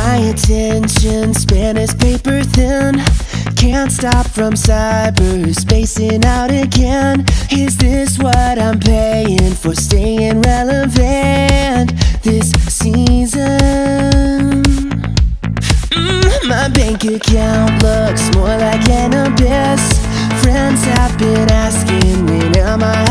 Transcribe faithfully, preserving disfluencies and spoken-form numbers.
My attention span is paper thin. Can't stop from cyberspacing out again. Is this what I'm paying for staying relevant this season? Mm, my bank account looks more like an abyss. Friends have been asking when am I